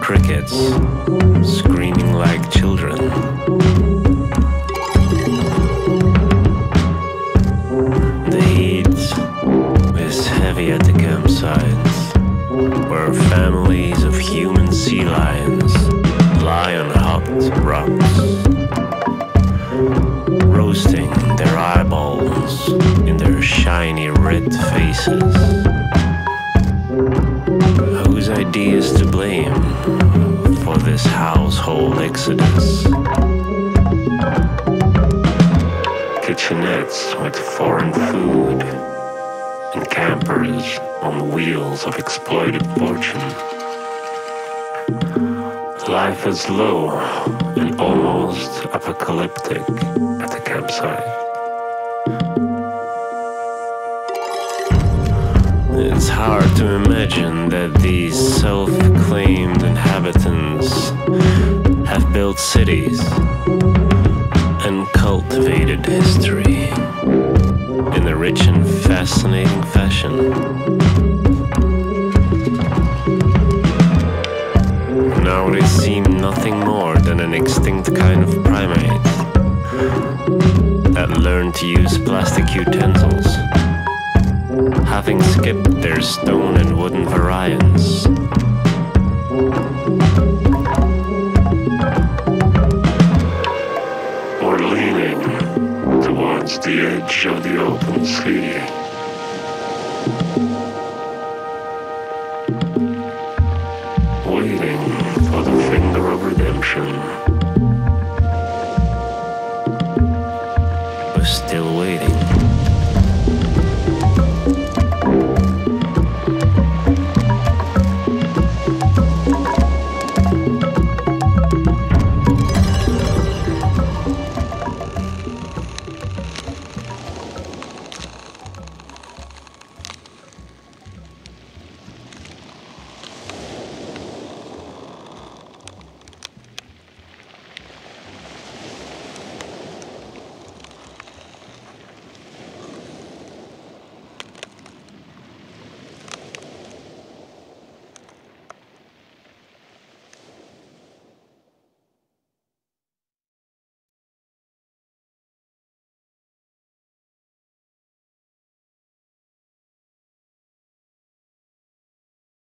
crickets screaming like children. The heat is heavy at the campsites, where families of human sea lions lie on hot rocks, roasting their eyeballs in their shiny red faces. Whose idea is to blame for this household exodus? Kitchenettes with foreign food and campers on wheels of exploited fortune. Life is low and almost apocalyptic at the campsite. It's hard to imagine that these self-claimed inhabitants have built cities and cultivated history in a rich and fascinating fashion. Now they seem nothing more than an extinct kind of primate that learned to use plastic utensils, having skipped their stone and wooden variants. Or leaning towards the edge of the open sea.